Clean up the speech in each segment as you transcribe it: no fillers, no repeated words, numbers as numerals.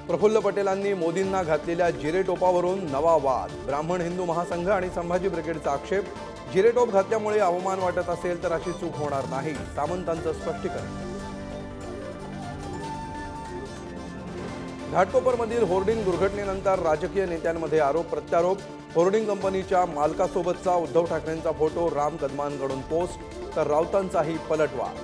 प्रफुल्ल पटेलांनी मोदींना घातलेल्या जिरेटोपावरून नवा वाद। ब्राह्मण हिंदू महासंघ आणि संभाजी ब्रिगेडचा आक्षेप। जिरेटोप घातल्यामुळे अवमान वाटत असेल तर अशी चूक होणार नाही, सामंतांचं स्पष्टीकरण। घाटकोपरमधील होर्डिंग दुर्घटनेनंतर राजकीय नेत्यांमध्ये आरोप प्रत्यारोप। होर्डिंग कंपनीच्या मालकासोबतचा उद्धव ठाकरेंचा फोटो राम कदमांकडून पोस्ट, तर राऊतांचाही पलटवार।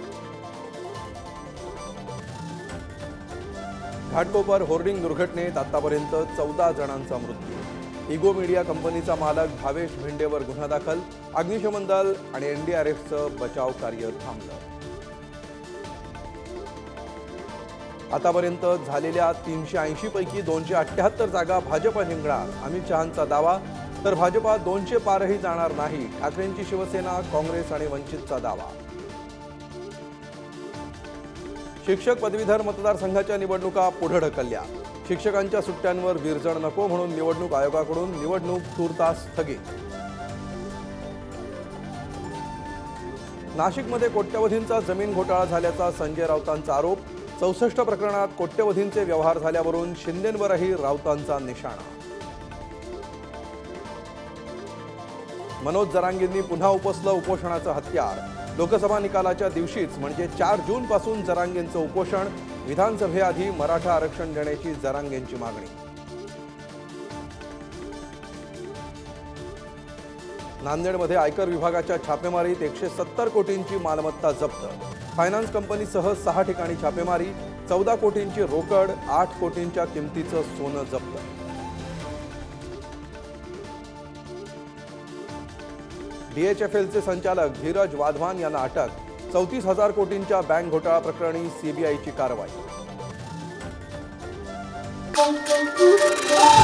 घाटकोपर होर्डिंग दुर्घटनेत आतापर्यंत 14 जणांचा मृत्यू। इगो मीडिया कंपनीचा मालक भावेश भिंडेवर गुन्हा दाखल। अग्निशमन दल आणि एनडीआरएफचं बचाव कार्य थांबलं। आतापर्यंत झालेल्या 380 पैकी 278 जागा भाजप जिंकणार, अमित शहांचा दावा। तर भाजपा 200 पारही जाणार नाही, ठाकरेंची शिवसेना, काँग्रेस आणि वंचितचा दावा। शिक्षक पदवीधर मतदारसंघाच्या निवडणुका पुढे ढकलल्या। शिक्षकांच्या सुट्ट्यांवर विरजण नको म्हणून निवडणूक आयोगाकडून निवडणूक तूर्तास स्थगित। नाशिकमध्ये कोट्यवधींचा जमीन घोटाळा झाल्याचा संजय राऊतांचा आरोप। 64 प्रकरणात कोट्यवधींचे व्यवहार झाल्यावरून शिंदेंवरही राऊतांचा निशाणा। मनोज जरांगेंनी पुन्हा उपसलं उपोषणाचं हत्यार। लोकसभा निकालाच्या दिवशीच म्हणजे 4 जून पासून जरांगेंचं उपोषण। विधानसभेआधी मराठा आरक्षण देण्याची जरांगेंची मागणी। नांदेडमध्ये आयकर विभागाच्या छापेमारीत 170 कोटींची मालमत्ता जप्त। फायनान्स कंपनीसह 6 ठिकाणी छापेमारी। 14 कोटींची रोकड, 8 कोटींच्या किमतीचं सोनं जप्त। डीएचएफएलचे संचालक धीरज वाधवान यांना अटक। 34,000 कोटींच्या बँक घोटाळा प्रकरणी सीबीआयची कारवाई।